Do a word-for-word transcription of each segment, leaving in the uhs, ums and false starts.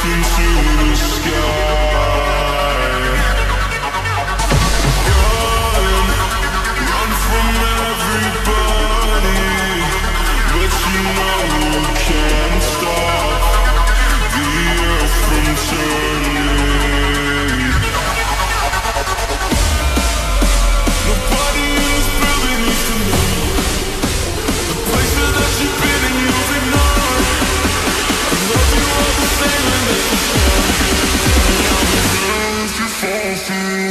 into the sky. Run, run from everybody, but you know you can't stop the earth from turning. Nobody in this building needs to know the places that you've been and you've ignored. I love you all the same, and that's for sure. And I'll be there if you fall through.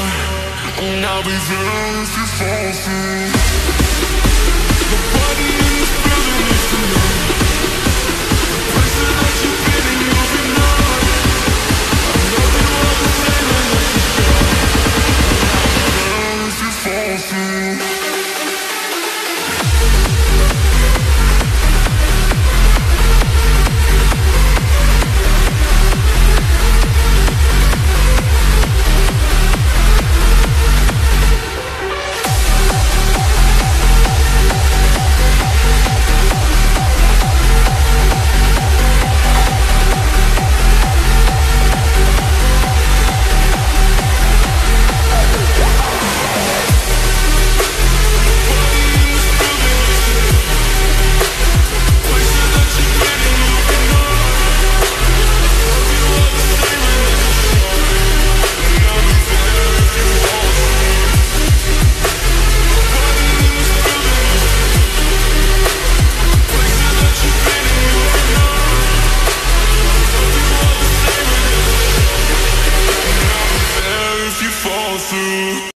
And I'll be there if you fall through. Nobody